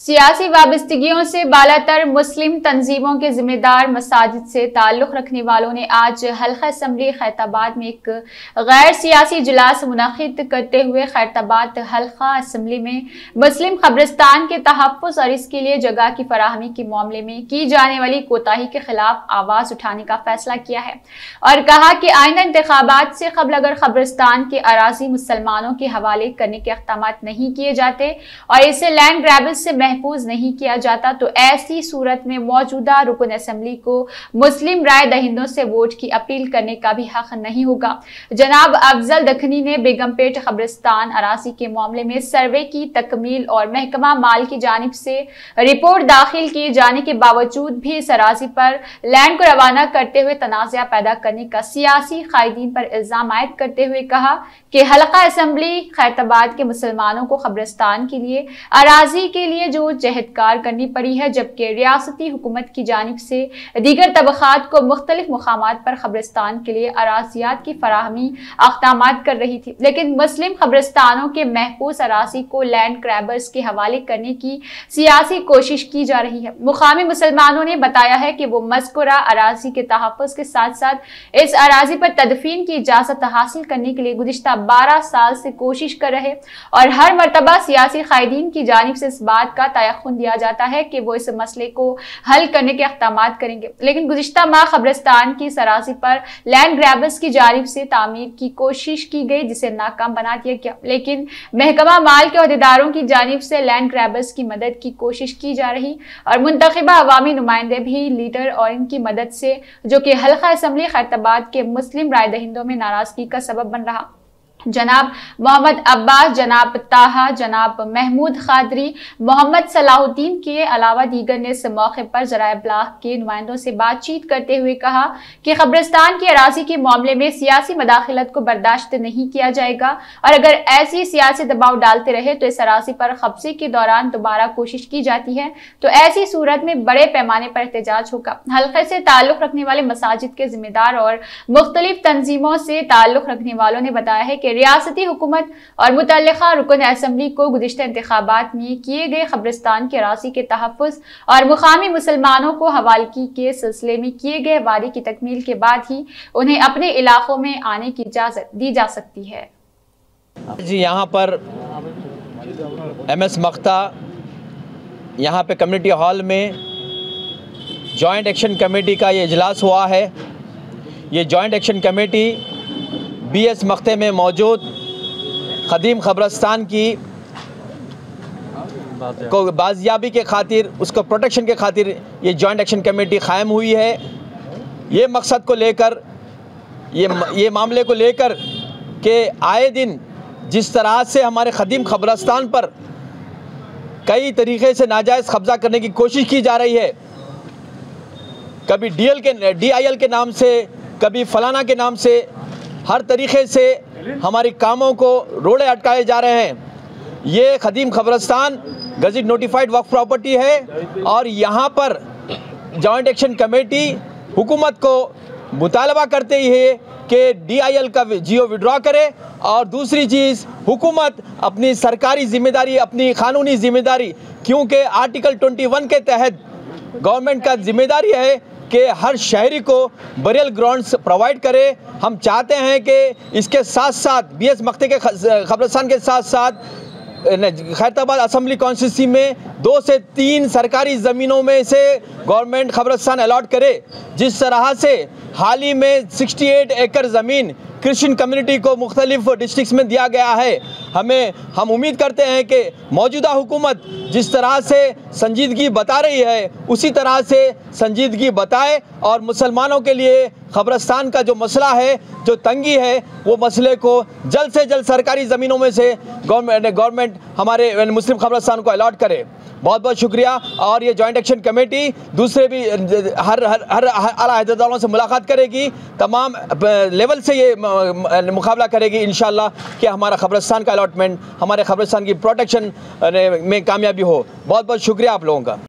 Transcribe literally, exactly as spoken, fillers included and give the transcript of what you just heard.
सियासी वाबस्तगियों से बालातर मुस्लिम तंजीमों के जिम्मेदार मसाजिद से ताल्लुक रखने वालों ने आज हल्का असम्बली खैरताबाद में एक गैर सियासी इजलास मुनक्किद करते हुए खैरताबाद हल्का असम्बली में मुस्लिम कब्रिस्तान के तहफ़्फ़ुज़ और इसके लिए जगह की फराहमी के मामले में की जाने वाली कोताही के खिलाफ आवाज़ उठाने का फैसला किया है और कहा कि आइंदा इंतखाबात से कबल अगर कब्रिस्तान के अराजी मुसलमानों के हवाले करने के अक़दाम नहीं किए जाते और इसे लैंड ग्रैबर्स से महफूज नहीं किया जाता तो ऐसी सूरत में मौजूदा रुकन असम्बली को मुस्लिम राय दहिंदों से वोट की अपील करने का भी हक नहीं होगा। जनाब अफजल दखनी ने बेगमपेट कब्रिस्तान अराजी के मामले में सर्वे की तकमील और महकमा माल की जानिब से रिपोर्ट दाखिल किए जाने के बावजूद भी इस अराजी पर लैंड को रवाना करते हुए तनाज़ा पैदा करने का सियासी कायदीन पर इल्जाम आयद करते हुए कहा कि हल्का असम्बली खैरताबाद के मुसलमानों को कब्रिस्तान के लिए अराजी के लिए जो जहदकार करनी पड़ी है, जबकि रियासती हुकूमत की जानिब से दीगर तबकात को मुख्तलिफ मुकामात पर कब्रिस्तान के लिए अराजियात की फराहमी अक़दामात कर रही थी, लेकिन मुस्लिम कब्रिस्तानों के महफूज अराजी को लैंड ग्रैबर्स के हवाले करने की सियासी कोशिश की जा रही है। मुकामी मुसलमानों ने बताया है कि वो मज़कूरा अराजी के तहफ़्फ़ुज़ के साथ साथ इस अराजी पर तदफीन की इजाज़त हासिल करने के लिए गुज़िश्ता बारह साल से कोशिश कर रहे और हर मरतबा सियासी कायदीन की जानिब से इस बात का तयक़ुन दिया जाता है कि वो इस मसले को हल करने के अक़दामात करेंगे, लेकिन गुज़िश्ता माह कब्रिस्तान की सरासी पर लैंड ग्रैबर्स की जानिब से तामीर की कोशिश की गई जिसे नाकाम बना दिया गया, लेकिन महकमा माल के अहदेदारों की जानिब से लैंड ग्रैबर्स की मदद की कोशिश की जा रही और मुंतखबा अवामी नुमाइंदे भी लीडर और इनकी मदद से जो कि हल्का असम्बली खैरताबाद के मुस्लिम राय दहिंदों में नाराजगी का सबब बन रहा। जनाब मोहम्मद अब्बास, जनाब ताहा, जनाब महमूद खादरी, मोहम्मद सलाहुद्दीन के अलावा दीगर ने इस मौके पर ज़राए इब्लाग के नुमाइंदों से बातचीत करते हुए कहा कि कब्रिस्तान की अराजी के मामले में सियासी मदाखलत को बर्दाश्त नहीं किया जाएगा और अगर ऐसी सियासी दबाव डालते रहे तो इस अराजी पर कब्जे के दौरान दोबारा कोशिश की जाती है तो ऐसी सूरत में बड़े पैमाने पर एहतजाज होगा। हल्के से ताल्लुक़ रखने वाले मसाजिद के जिम्मेदार और मुख्तलिफ तंजीमों से ताल्लुक़ रखने वालों ने बताया है कि रियासती हुकूमत और मुतल्लिका रुकन असम्बली को गुज़िश्ता इंतखाबात में किए गए कब्रिस्तान के अराजी के तहफ़्फ़ुज़ और मुकामी मुसलमानों को हवालगी के सिलसिले में किए गए वादे की तकमील के बाद ही उन्हें अपने इलाकों में आने की इजाज़त दी जा सकती है। जी यहाँ पर एम एस मख्ता यहाँ पे कम्युनिटी हॉल में जॉइंट एक्शन कमेटी का ये इजलास हुआ है। ये joint action committee B S मख्ते में मौजूद ख़दीम क़ब्रिस्तान की को बाजियाबी के खातिर, उसको प्रोटेक्शन के खातिर ये जॉइंट एक्शन कमेटी क़ायम हुई है। ये मकसद को लेकर, ये ये मामले को लेकर कि आए दिन जिस तरह से हमारे ख़दीम क़ब्रिस्तान पर कई तरीक़े से नाजायज़ कब्ज़ा करने की कोशिश की जा रही है, कभी डी एल के डी आई एल के नाम से, कभी फलाना के नाम से, हर तरीक़े से हमारी कामों को रोड़े अटकाए जा रहे हैं। ये ख़दीम क़ब्रिस्तान गज़ट नोटिफाइड वक्फ प्रॉपर्टी है और यहाँ पर जॉइंट एक्शन कमेटी हुकूमत को मुतालबा करते ही है कि डी आई एल का जियो विड्रॉ करे और दूसरी चीज़ हुकूमत अपनी सरकारी ज़िम्मेदारी, अपनी क़ानूनी ज़िम्मेदारी, क्योंकि आर्टिकल इक्कीस के तहत गवर्नमेंट का ज़िम्मेदारी है कि हर शहरी को बरियल ग्राउंड्स प्रोवाइड करे। हम चाहते हैं कि इसके साथ साथ बी एस मख्ते के कब्रिस्तान के साथ साथ खैरताबाद असम्बली कॉन्स्टिट्यूंसी में दो से तीन सरकारी ज़मीनों में से गवर्नमेंट कब्रिस्तान अलॉट करे। जिस तरह से हाल ही में अड़सठ एकड़ ज़मीन क्रिश्चियन कम्युनिटी को मुख्तलिफ डिस्ट्रिक्ट्स में दिया गया है, हमें हम उम्मीद करते हैं कि मौजूदा हुकूमत जिस तरह से संजीदगी बता रही है उसी तरह से संजीदगी बताए और मुसलमानों के लिए कब्रिस्तान का जो मसला है, जो तंगी है, वो मसले को जल्द से जल्द सरकारी ज़मीनों में से गवर्नमेंट गवर्नमेंट हमारे मुस्लिम कब्रिस्तान को अलॉट करे। बहुत बहुत शुक्रिया। और ये जॉइंट एक्शन कमेटी दूसरे भी हर हर हर आला अहदेदारों से मुलाकात करेगी, तमाम लेवल से ये मुकाबला करेगी इंशाअल्लाह कि हमारा कब्रिस्तान का अलॉटमेंट, हमारे कब्रिस्तान की प्रोटेक्शन में कामयाबी हो। बहुत बहुत शुक्रिया आप लोगों का।